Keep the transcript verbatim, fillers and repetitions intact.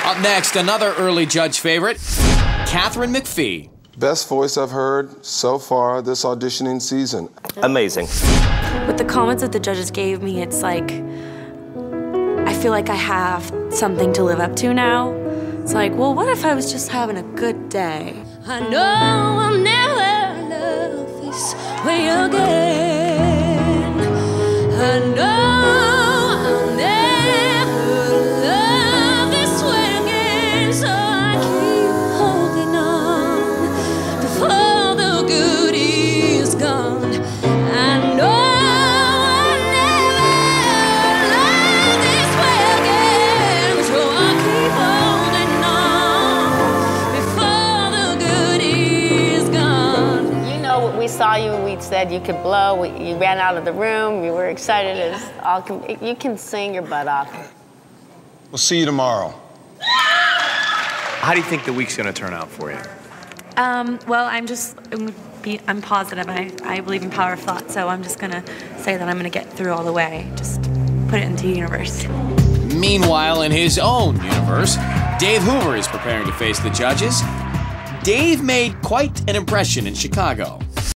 Up next, another early judge favorite, Catherine McPhee. Best voice I've heard so far this auditioning season. Amazing. With the comments that the judges gave me, it's like, I feel like I have something to live up to now. It's like, well, what if I was just having a good day? I know I'll never love this way again. I know I'll never love this way again. So I keep holding on before the good is gone. I know I'll never love this way again. So I keep holding on before the good is gone. You know, we saw you and we said you could blow. We, you ran out of the room. You were excited as all can. You can sing your butt off. We'll see you tomorrow. How do you think the week's going to turn out for you? Um, well, I'm just, I'm, be, I'm positive. I, I believe in power of thought, so I'm just going to say that I'm going to get through all the way. Just put it into the universe. Meanwhile, in his own universe, Dave Hoover is preparing to face the judges. Dave made quite an impression in Chicago.